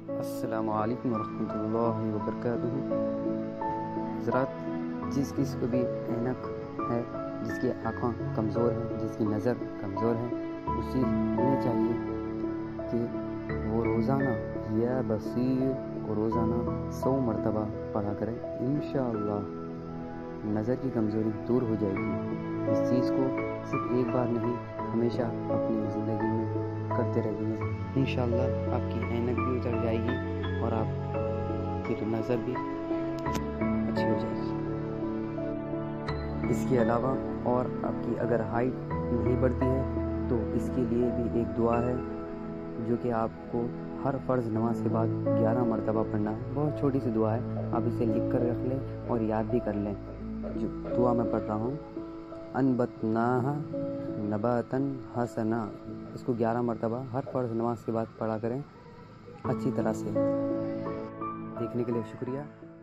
السلام علیکم ورحمۃ اللہ وبرکاتہ۔ حضرات، جس کو بھی اینک ہے، جس کی آنکھیں کمزور ہیں، جس کی نظر کمزور ہے، اسے ہمیں چاہیے کہ وہ روزانہ یا بصیر کو روزانہ 100 مرتبہ پڑھا کریں۔ انشاءاللہ نظر کی کمزوری دور ہو جائے گی۔ اس چیز کو صرف ایک بار نہیں، ہمیشہ اپنی زندگی میں کرتے رہیے۔ انشاءاللہ آپ کی اینک بھی اتر جائے گی اور آپ کی نظر بھی اچھی ہو جائے گی۔ اس کے علاوہ اور آپ کی اگر ہائٹ نہیں بڑھتی ہے تو اس کے لیے بھی ایک دعا ہے جو کہ آپ کو ہر فرض نماز کے بعد 11 مرتبہ پڑھنا ہے۔ بہت چھوٹی سی دعا ہے، آپ اسے لکھ کر رکھ لیں اور یاد بھی کر لیں۔ جو دعا میں پڑھ رہا ہوں، انبتناہا نباتن حسنا، اس کو 11 مرتبہ ہر فرض نماز کے بعد پڑھا کریں اچھی طرح سے۔ دیکھنے کے لیے شکریہ۔